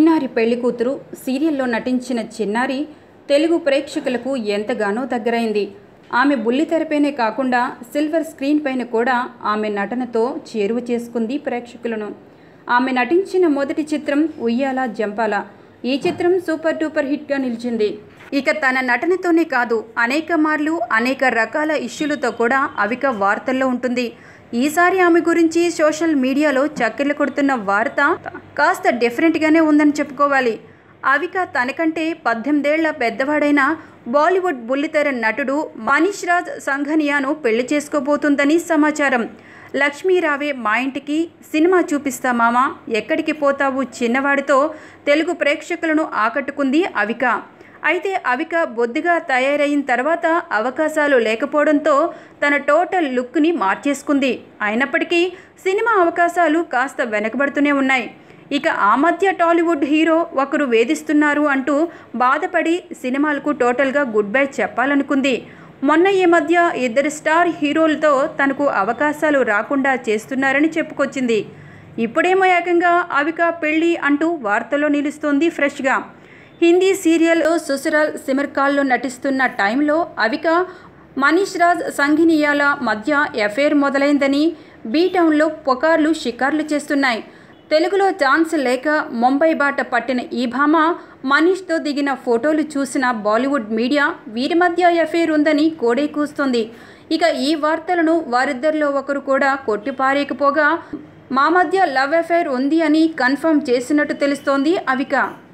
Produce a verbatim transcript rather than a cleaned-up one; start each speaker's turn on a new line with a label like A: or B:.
A: చిన్నారి పెళ్లి కూతురు సీరియల్లో నటించిన చిన్నారి తెలుగు ప్రేక్షకులకు ఎంతగానో దగ్గరైంది. ఆమె బుల్లితెరపైనే కాకుండా సిల్వర్ స్క్రీన్ పైన కూడా ఆమె నటనతో చేరువ చేసుకుంది ప్రేక్షకులను. ఆమె నటించిన మొదటి చిత్రం ఉయ్యాల జంపాల. ఈ చిత్రం సూపర్ డూపర్ హిట్గా నిలిచింది. ఇక తన నటనతోనే కాదు, అనేక మార్లు అనేక రకాల ఇష్యూలతో కూడా అవిక వార్తల్లో ఉంటుంది. ఈసారి ఆమె గురించి సోషల్ మీడియాలో చక్కెర్లు కొడుతున్న వార్త కాస్త డిఫరెంట్గానే ఉందని చెప్పుకోవాలి. అవిక తనకంటే పద్దెనిమిదేళ్ల పెద్దవాడైన బాలీవుడ్ బుల్లితెర నటుడు మనీష్ రాజ్ సంఘనియాను పెళ్లి చేసుకోబోతుందని సమాచారం. లక్ష్మీ రావే మా ఇంటికి, సినిమా చూపిస్తా మామా, ఎక్కడికి పోతావు చిన్నవాడితో తెలుగు ప్రేక్షకులను ఆకట్టుకుంది అవిక. అయితే అవిక బొద్దుగా తయారైన తర్వాత అవకాశాలు లేకపోవడంతో తన టోటల్ లుక్ని మార్చేసుకుంది. అయినప్పటికీ సినిమా అవకాశాలు కాస్త వెనకబడుతూనే ఉన్నాయి. ఇక ఆ మధ్య టాలీవుడ్ హీరో ఒకరు వేధిస్తున్నారు అంటూ బాధపడి సినిమాలకు టోటల్గా గుడ్ బై చెప్పాలనుకుంది. మొన్న ఈ మధ్య ఇద్దరు స్టార్ హీరోలతో తనకు అవకాశాలు రాకుండా చేస్తున్నారని చెప్పుకొచ్చింది. ఇప్పుడేమో ఏకంగా అవిక పెళ్ళి అంటూ వార్తల్లో నిలుస్తోంది ఫ్రెష్గా. హిందీ సీరియల్లో సుసరాల్ సిమర్కాల్లో నటిస్తున్న టైంలో అవిక మనీష్ రాజ్ సంఘనియాల మధ్య ఎఫైర్ మొదలైందని బీటౌన్లో పుకార్లు షికార్లు చేస్తున్నాయి. తెలుగులో ఛాన్స్ లేక ముంబై బాట పట్టిన ఈ భామ మనీష్తో దిగిన ఫోటోలు చూసిన బాలీవుడ్ మీడియా వీరి మధ్య ఎఫైర్ ఉందని కోడే కూస్తుంది. ఇక ఈ వార్తలను వారిద్దరిలో ఒకరు కూడా కొట్టిపారేయకపోగా మా మధ్య లవ్ ఎఫైర్ ఉంది అని కన్ఫర్మ్ చేసినట్టు తెలుస్తోంది అవిక.